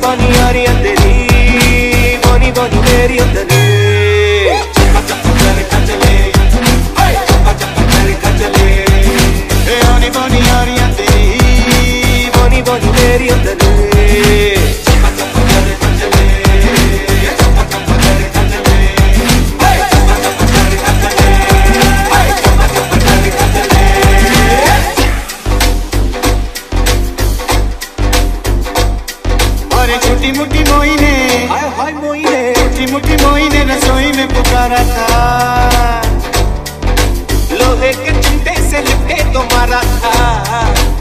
बानी यारी तेरी, बोनी बोनी मेरी तेरी। चप्पा चप्पा चरखा चले, चप्पा चप्पा चरखा चले, बोनी बोनी यारी तेरी, बोनी बोनी मेरी तेरी। चप्पा चप्पा चरखा चले, चप्पा चप्पा चरखा चले, चप्पा चप्पा चरखा चले, चप्पा चप्पा चरखा चले। अरे छोटी मोटी मोई ने, हाय हाय मोई ने, छोटी मोटी मोई ने रसोई में पुकारा था, लोहे के चिमटे से लिपटे तो मारा था।